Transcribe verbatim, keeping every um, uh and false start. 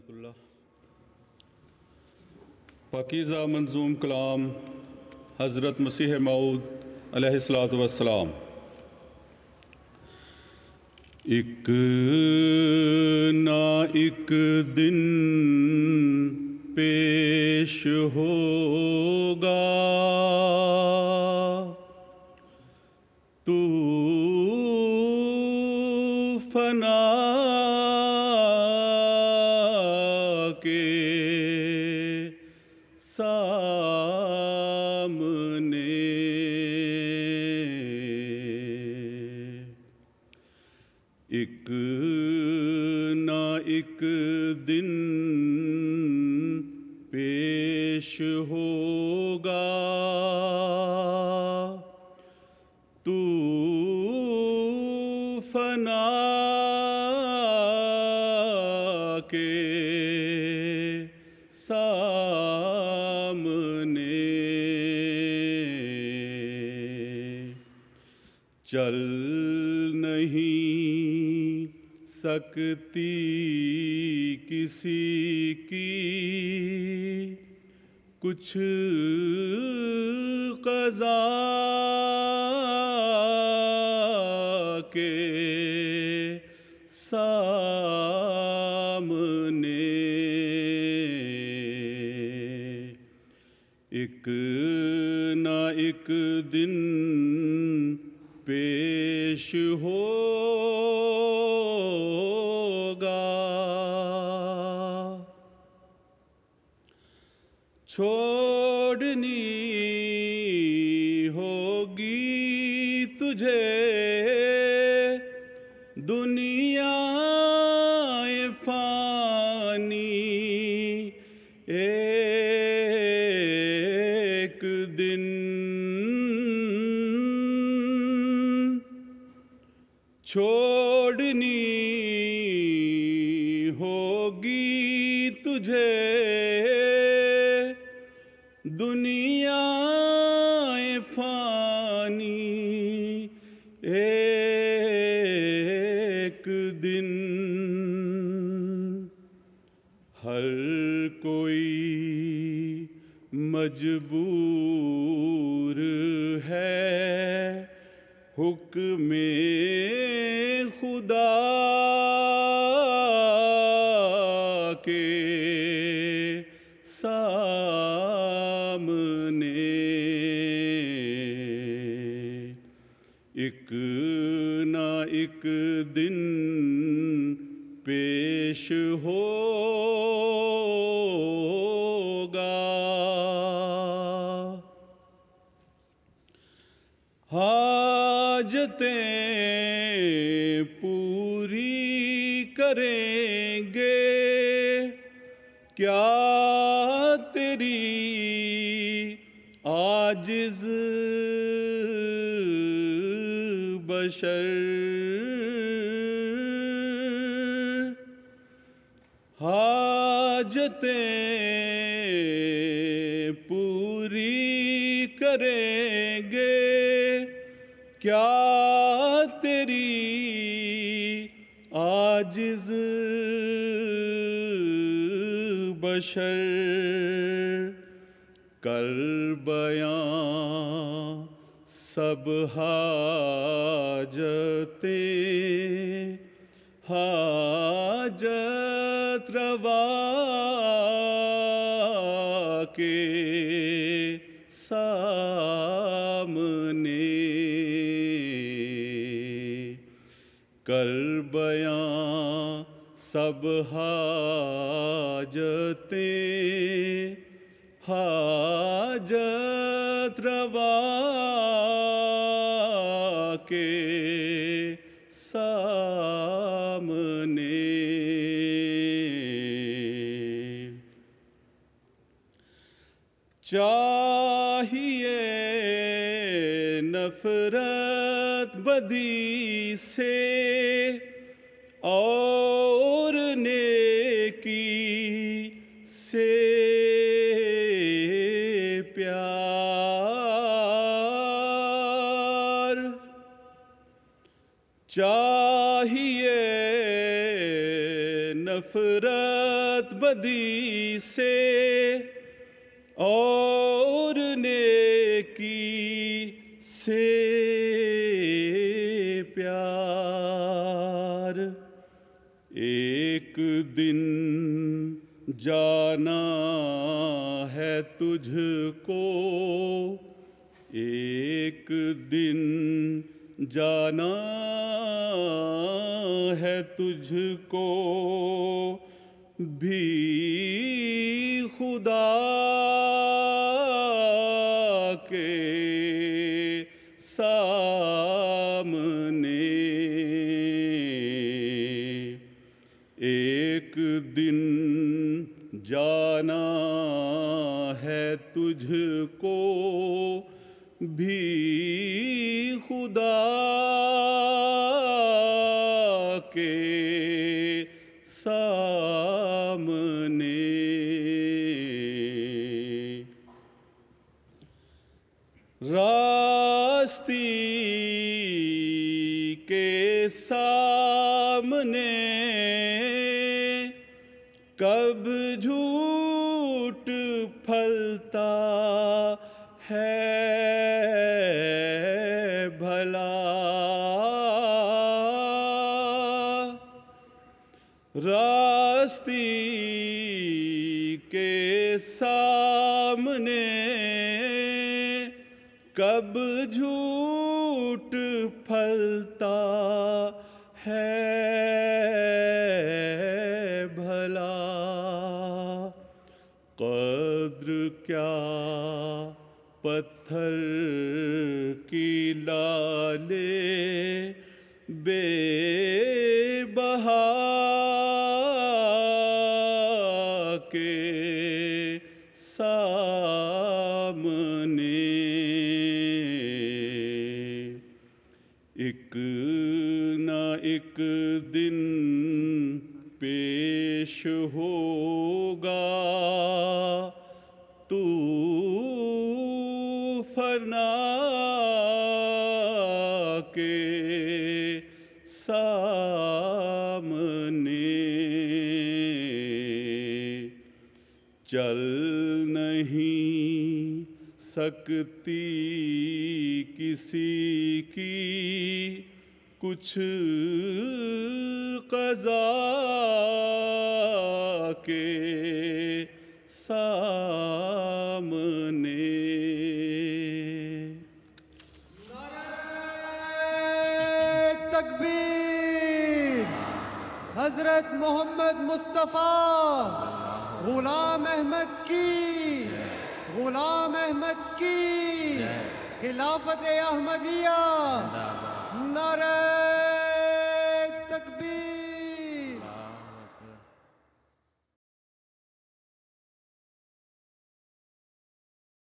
رحمۃ اللہ۔ پاکیزہ منظوم کلام حضرت مسیح موعود علیہ الصلاۃ والسلام۔ ایک نہ ایک دن پیش ہوگا، تو فنا کے سامنے ایک نہ ایک دن پیش ہوگا، تو فنا کے سامنے چل نہیں سکتی کسی کی کچھ قضا کے سامنے ایک نہ ایک دن پیش ہوگا، چھوڑنی ہوگی تجھے دنیا فانی، ایک دن چھوڑنی ہوگی تجھے دنیا فانی، ایک دن ہر کوئی مجبور ہے حکم خدا کے سامنے ایک نہ ایک دن پیش ہوگا۔ حاجتیں پوری کریں گے کیا تیری عاجز بشر، حاجتیں پوری کریں گے کیا تیری عاجز بشر، کر بیاں سب حاجتیں حاجت روا کے سامنے کر بیاں سب حاجتیں حاجت روا کے سامنے چاہیے نفرت بدی سے اور نیکی سے پیار، چاہیے نفرت بد بدی سے اور نیکی سے پیار، ایک دن جانا ہے تجھ کو، ایک دن جانا ہے تجھ کو بھی خدا کے سامنے، ایک دن جانا ہے تجھ کو بھی خدا کے سامنے۔ راستی کے سامنے کب جھوٹ پھلتا ہے بھلا، راستی کے سامنے کب جھوٹ پھلتا ہے بھلا، قدر کیا پتھر کی لالے بے بہا کے سامنے، ایک نہ ایک دن پیش ہوگا تو فرنا کے سامنے، چل نہیں سکتی کسی کی کچھ قضا کے سامنے۔ تکبیر! حضرت محمد مصطفیٰ غلام احمد کی، غلام احمد کی خلافت احمدیہ، نعرہ تکبیر!